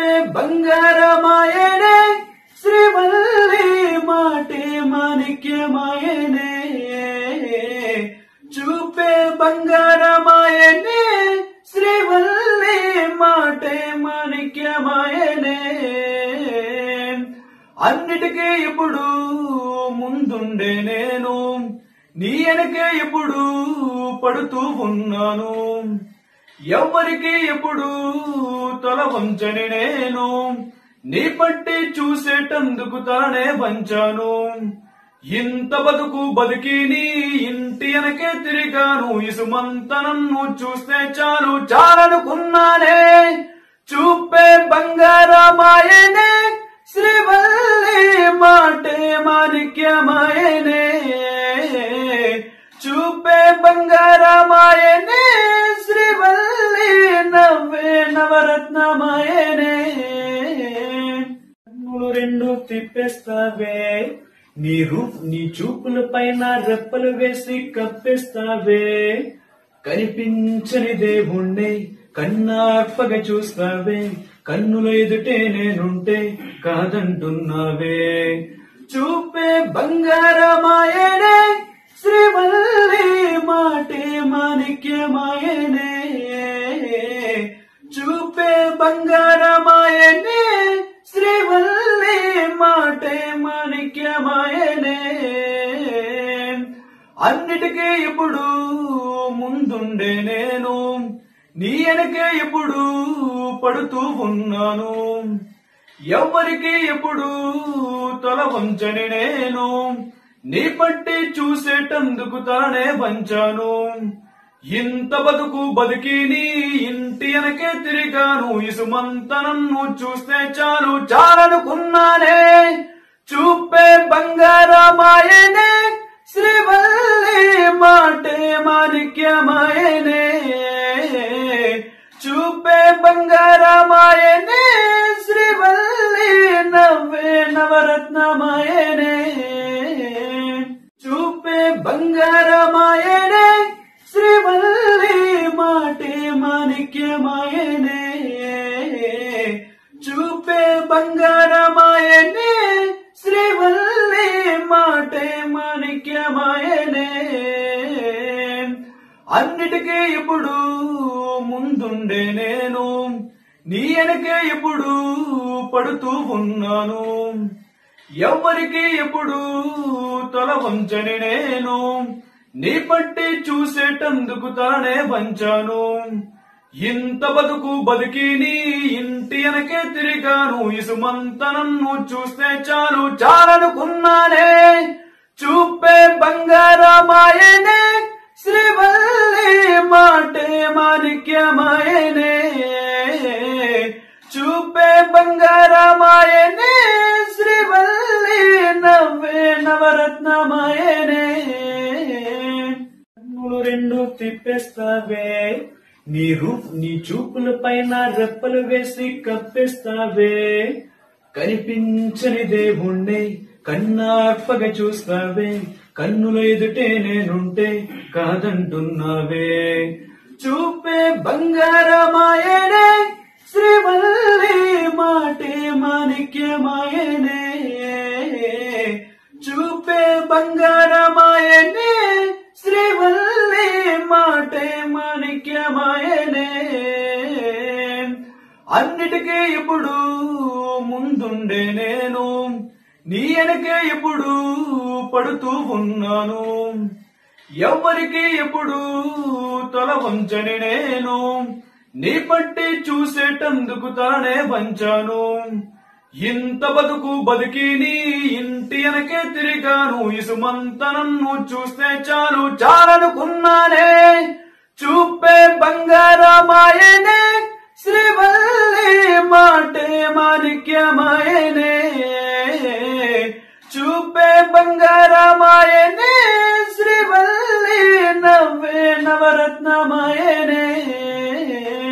చూపే బంగారమాయనే శ్రీవల్లి మాటే మాణిక్యమాయనే చూపే బంగారమాయనే శ్రీవల్లి మాటే మాణిక్యమాయనే అన్నిటికీ ఇప్పుడు ముందుండే నేను నీ వెనకే ఇప్పుడు పడుతూ ఉన్నాను ఎవ్వరికి ఎప్పుడు తల వంచని నేను నీ పట్టి చూసేటందుకు తానే వంచాను ఇంత బతుకు బతికి నీ ఇంటి వెనకే తిరిగాను ఇసుమంత నన్ను చూస్తే చాలు చాలనుకున్నానే చూపే బంగారమాయనే శ్రీవల్లి మాటే మాణిక్యమాయనే చూపే బంగారమాయనే శ్రీవల్లి నవ్వే నవరత్నమాయనే కన్నులు రెండు తిప్పేస్తావే నీ చూపుల పైన రెప్పలు వేసి కప్పేస్తావే కనిపించని దేవుణ్ణి కన్నార్పగ చూస్తావే కన్నుల ఎదుటే నేనుంటే కాదంటున్నావే చూపే బంగారమాయనే శ్రీవల్లి మాటే మాణిక్యమాయనే చూపే బంగారమాయనే శ్రీవల్లి మాటే మాణిక్యమాయనే అన్నిటికీ ఇప్పుడు ముందుండే నేను నీ వెనకే ఇప్పుడు పడుతూ ఉన్నాను ఎవ్వరికి ఎప్పుడు తల వంచని నేను నీ పట్టి చూసేటందుకు తానే వంచాను ఇంత బతుకు బతికి నీ ఇంటి వెనకే తిరిగాను ఇసుమంత నన్ను చూస్తే చాలు చాలనుకున్నానే చూపే బంగారమాయనే శ్రీవల్లి మాటే మాణిక్యమాయనే చూపే బంగారమాయనే శ్రీవల్లి నవ్వే నవరత్నమాయనే చూపే బంగారమాయనే శ్రీవల్లి మాటే మాణిక్యమాయనే చూపే బంగారమాయనే శ్రీవల్లి మాటే మాణిక్యమాయనే అన్నిటికీ ఇప్పుడు ముందుండే నేను నీ వెనకే ఇప్పుడు పడుతూ ఉన్నాను ఎవ్వరికి ఎప్పుడు తల వంచని నేను నీ పట్టి చూసేటందుకు తానే వంచాను ఇంత బతుకు బతికి నీ ఇంటి వెనకే తిరిగాను ఇసుమంత నన్ను చూస్తే చాలు చాలనుకున్నానే చూపే బంగారమాయనే శ్రీవల్లి మాటే మాణిక్యమాయనే చూపే బంగారమాయనే శ్రీవల్లి నవ్వే నవరత్నమాయనే కన్నులు రెండు తిప్పేస్తావే నీ చూపుల పైన రెప్పలు వేసి కప్పేస్తావే కనిపించని దేవుణ్ణి కన్నార్పగ చూస్తావే కన్నుల ఎదుటే నేనుంటే కాదంటున్నావే చూపే బంగారమాయనే శ్రీవల్లి మాటే మాణిక్యమాయనే చూపే బంగారమాయనే శ్రీవల్లి మాటే మాణిక్యమాయనే అన్నిటికీ ఇప్పుడు ముందుండే నేను నీ వెనకే ఇప్పుడు పడుతూ ఉన్నాను ఎవ్వరికి ఎప్పుడు తల వంచని నేను నీ పట్టి చూసేటందుకు తానే వంచాను ఇంత బతుకు బతికి నీ ఇంటి వెనకే తిరిగాను ఇసుమంత నన్ను చూస్తే చాలు చాలనుకున్నానే చూపే బంగారమాయనే శ్రీవల్లి మాటే మాణిక్యమాయనే చూపే బంగారమాయనే శ్రీవల్లి నవ్వే నవరత్నమాయనే